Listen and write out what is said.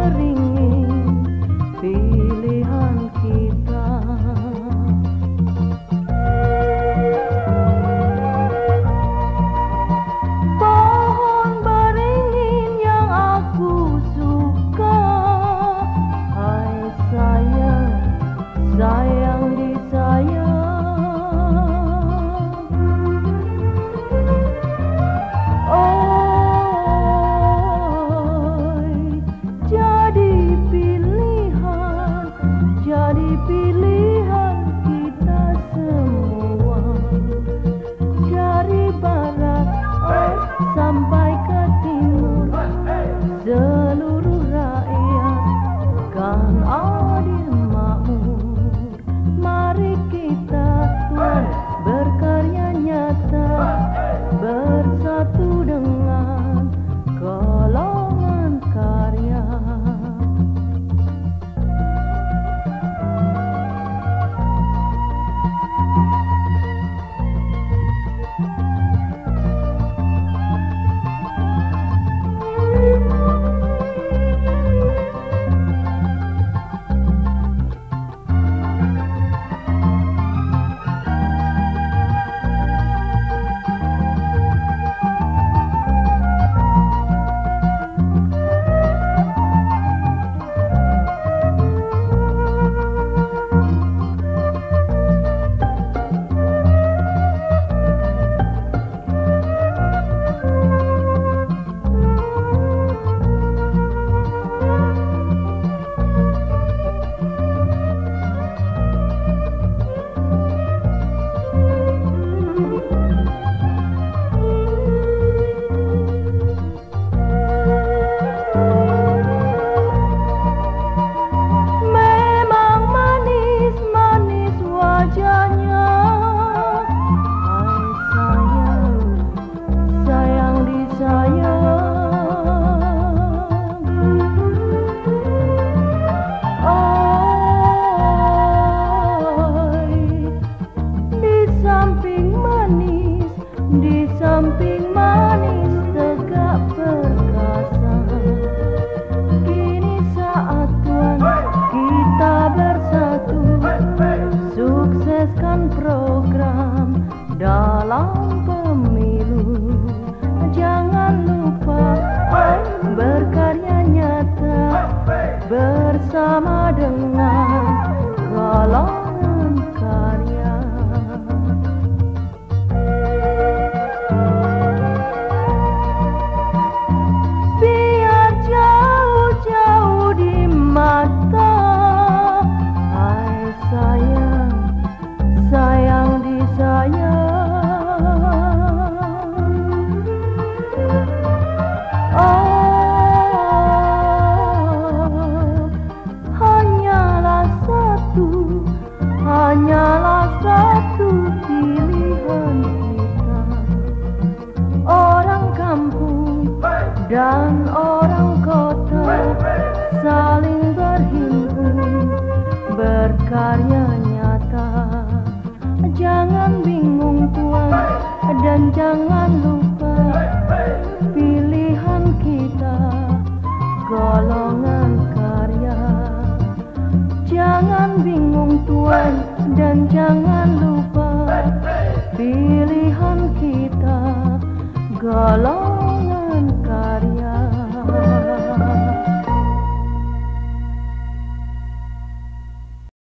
beringin pilihan kita. Pohon beringin yang aku suka, hai sayang, sayang disayang. Pilihan kita semua, dari barat sampai ke timur, seluruh rakyat kan adil makmur. Mari kita Tuhan berkarya nyata, bersatu dengan golongan karya. Bersama dengan golongan karya. Biar jauh-jauh di mata, hai sayang, sayang disayang. Hanyalah satu pilihan kita, orang kampung dan orang kota saling berhimpun berkarya nyata. Jangan bingung Tuan dan jangan lupa pilihan kita golongan karya. Jangan bingung Tuan dan jangan lupa pilihan kita golongan